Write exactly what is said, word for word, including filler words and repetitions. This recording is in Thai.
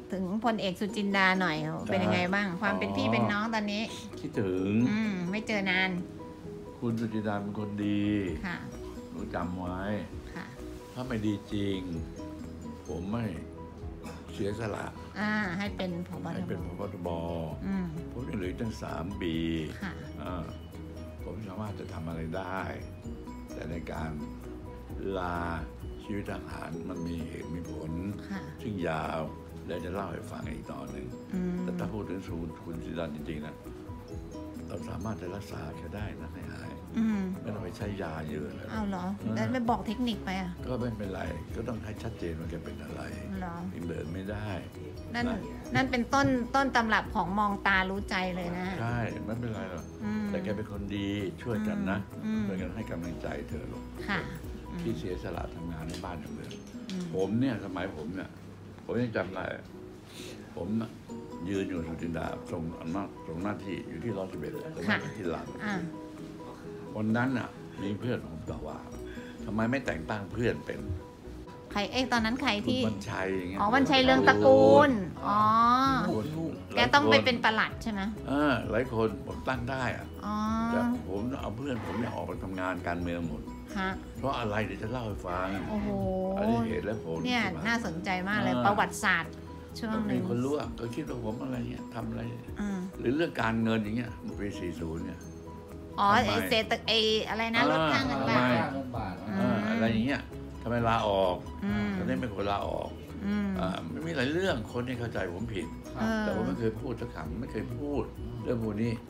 ถึงพลเอกสุจินดาหน่อยเป็นยังไงบ้าง ความเป็นพี่เป็นน้องตอนนี้คิดถึงอืมไม่เจอนานคุณสุจินดาเป็นคนดีค่ะรู้จำไว้ค่ะถ้าไม่ดีจริงผมไม่เสียสละอ่าให้เป็นผบ. ให้เป็นผบ.ทบ.ผมยังเหลือตั้งสามปีผมสามารถจะทำอะไรได้แต่ในการลาชีวิตทหารมันมีเหตุมีผลซึ่งยาวและจะเล่าให้ฟังอีกตอนหนึ่งแต่ถ้าพูดถึงสูตรคุณสุจินดาจริงๆนะเราสามารถจะรักษาแค่ได้นะให้หายไม่ต้องไปใช้ยาเยอะเลยอ้าวเหรอแล้วไม่บอกเทคนิคไปอ่ะก็ไม่เป็นไรก็ต้องให้ชัดเจนว่าแกเป็นอะไรถึงเดินไม่ได้นั่นนั่นเป็นต้นต้นตำรับของมองตารู้ใจเลยนะใช่ไม่เป็นไรหรอกแต่แกเป็นคนดีช่วยกันนะช่วยกันให้กำลังใจเธอลูกที่เสียสละทำงานในบ้านอย่างเดิมผมเนี่ยสมัยผมเนี่ยผมยังจำได้ผมยืนอยู่สุจินดาตรงหน้าตรงหน้าที่อยู่ที่ร้อยสิบเอ็ดตรงหน้าที่หลังวันนั้นน่ะมีเพื่อนผมบอกว่าทำไมไม่แต่งตั้งเพื่อนเป็นใครเอ้ตอนนั้นใครที่วันชัยอ๋อวันชัยเรืองตระกูลอ๋อแกต้องไปเป็นประหลัดใช่ไหมเออหลายคนผมตั้งได้อะแต่ผมเอาเพื่อนผมเนี่ยออกไปทำงานการเมืองหมดเพราะอะไรเดี๋ยวจะเล่าให้ฟังโอ้โหอันนี้เหตุและผลเนี่ยน่าสนใจมากเลยประวัติศาสตร์ช่วงหนึ่งมีคนรู้อ่ะก็คิดว่าผมอะไรเงี้ยทำอะไรหรือเรื่องการเงินอย่างเงี้ยปีสี่สิบเนี่ยอ๋อไอเศรษฐไออะไรนะลดค่าเงินบาทอะไรอย่างเงี้ยทำไมลาออกตอนนี้ไม่ควรลาออกไม่มีหลายเรื่องคนที่เข้าใจผมผิดแต่ผมไม่เคยพูดสักคำไม่เคยพูดเรื่องพวกนี้